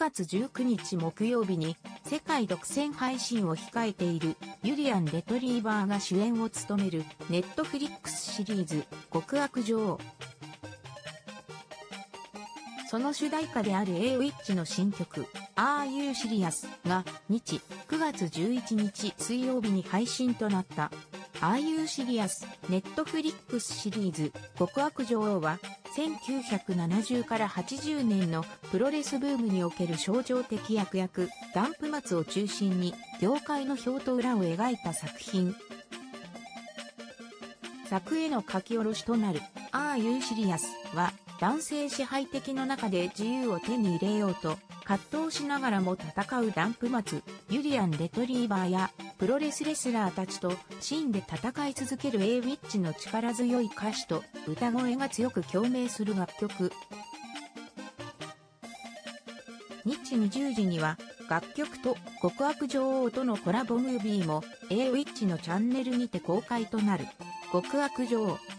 9月19日木曜日に世界独占配信を控えているユリアン・レトリーバーが主演を務めるネットフリックスシリーズ極悪女王。その主題歌である A-Witch の新曲 Are You Serious が9月11日水曜日に配信となった。Are You Serious ネットフリックスシリーズ極悪女王は1970から80年のプロレスブームにおける象徴的悪役ダンプ松を中心に業界の表と裏を描いた作品。作への書き下ろしとなる Are You Serious は男性支配的の中で自由を手に入れようと葛藤しながらも戦うダンプ松、ユリアン・レトリーバーやプロレスレスラーたちとシーンで戦い続ける A-Witch の力強い歌詞と歌声が強く共鳴する楽曲。日20時には楽曲と極悪女王とのコラボムービーも A-Witch のチャンネルにて公開となる。極悪女王